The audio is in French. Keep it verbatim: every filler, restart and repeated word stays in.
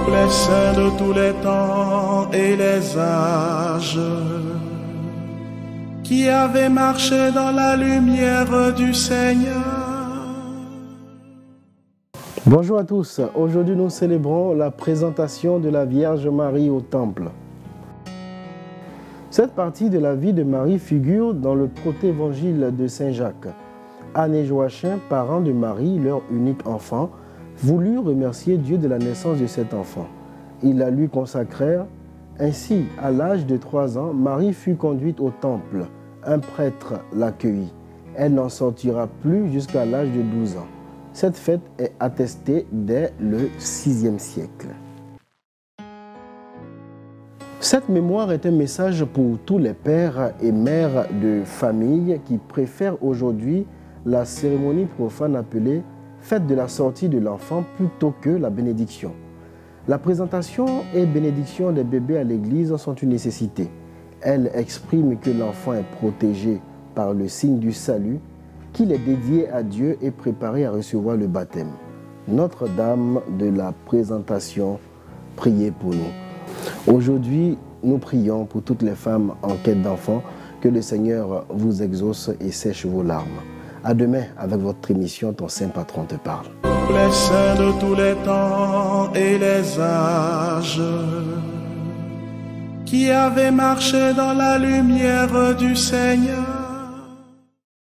les saints de tous les temps et les âges, qui avaient marché dans la lumière du Seigneur. Bonjour à tous, aujourd'hui nous célébrons la présentation de la Vierge Marie au Temple. Cette partie de la vie de Marie figure dans le protévangile de Saint Jacques. Anne et Joachim, parents de Marie, leur unique enfant, voulurent remercier Dieu de la naissance de cet enfant. Ils la lui consacrèrent. Ainsi, à l'âge de trois ans, Marie fut conduite au temple. Un prêtre l'accueillit. Elle n'en sortira plus jusqu'à l'âge de douze ans. Cette fête est attestée dès le sixième siècle. Cette mémoire est un message pour tous les pères et mères de famille qui préfèrent aujourd'hui la cérémonie profane appelée fête de la sortie de l'enfant plutôt que la bénédiction. La présentation et bénédiction des bébés à l'église sont une nécessité. Elles expriment que l'enfant est protégé par le signe du salut, qu'il est dédié à Dieu et préparé à recevoir le baptême. Notre-Dame de la présentation, priez pour nous. Aujourd'hui, nous prions pour toutes les femmes en quête d'enfants, que le Seigneur vous exauce et sèche vos larmes. À demain avec votre émission Ton Saint Patron te parle. Les saints de tous les temps et les âges, qui avaient marché dans la lumière du Seigneur.